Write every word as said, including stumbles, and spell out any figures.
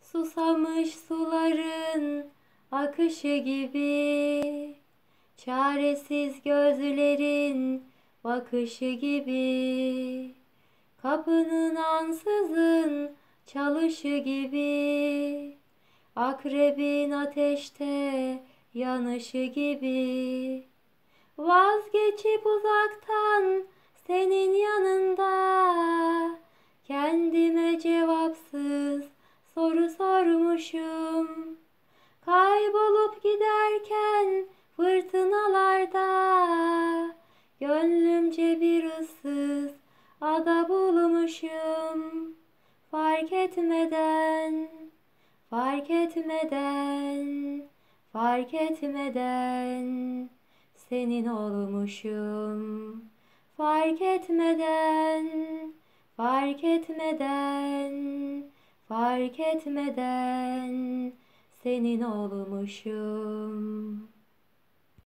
Susamış suların akışı gibi, çaresiz gözlerin bakışı gibi, kapının ansızın çalışı gibi, akrebin ateşte yanışı gibi, vazgeçip uzaktan senin yanında, kendime cevapsız soru sormuşum. Kaybolup giderken fırtınalarda, gönlümce bir ıssız ada bulmuşum. Fark etmeden, fark etmeden, fark etmeden senin olmuşum. Fark etmeden, fark etmeden, fark etmeden senin olmuşum.